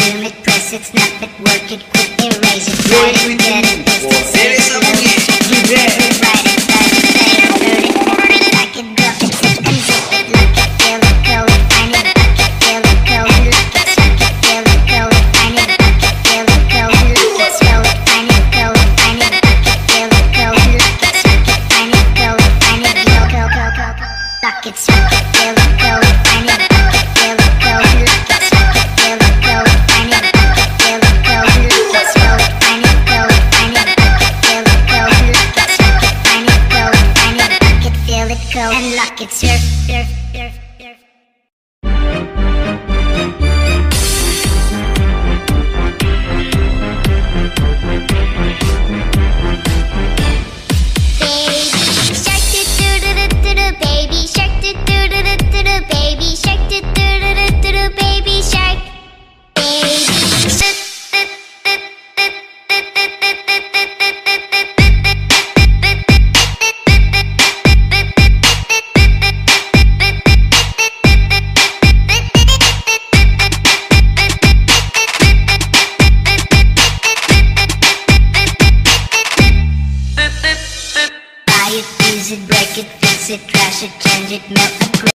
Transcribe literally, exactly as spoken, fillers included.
zoom it, press it, snap it, work it, quick erase it, write it, get it, paste it, save it, load it, you get it, write it, type it, save it, burn it, burn it, like it, drop it, zip and zip it, lock it, feel it, code it, find it, lock it, feel it, code it, lock it, suck it, feel it, code it, find it, lock it, feel it, code it, lock it, scroll it, find it, code it, find it, lock it, feel it, code it, lock it, suck it, find it, code it, find it, yo, go, go, go, go, lock it, suck it, feel it, code it, find it, lock it, feel it, code it, lock it, suck it, feel it, code it, find it, lock it, feel it, code it, lock it, scroll it, find it, code it, find it, lock it, feel it, code it, lock it, suck it, find it, code it, find it, lock it, feel it, code and lock it, surf, surf, surf, surf. Baby shark do do do do do do, baby shark do do do do do do, baby shark, baby shark. Buy it, use it, break it, fix it, trash it, change it, melt, upgrade.